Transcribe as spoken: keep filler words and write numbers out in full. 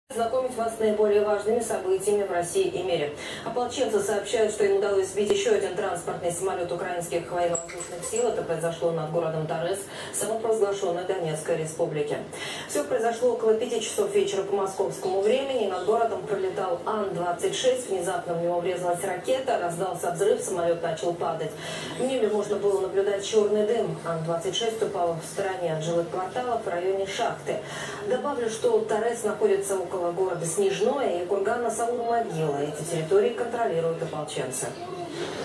Знакомить вас с наиболее важными событиями в России и мире. Ополченцы сообщают, что им удалось сбить еще один транспортный самолет украинских военно-воздушных сил. Это произошло над городом Торез, самопровозглашенной Донецкой республики. Все произошло около пяти часов вечера по московскому времени. Над городом пролетал Ан двадцать шесть. Внезапно в него врезалась ракета, раздался взрыв, самолет начал падать. В небе можно было наблюдать черный дым. Ан двадцать шесть упал в стороне от жилых кварталов в районе шахты. Добавлю, что Торез находится около города Снежное и кургана Саур-Могила. Эти территории контролируют ополченцы.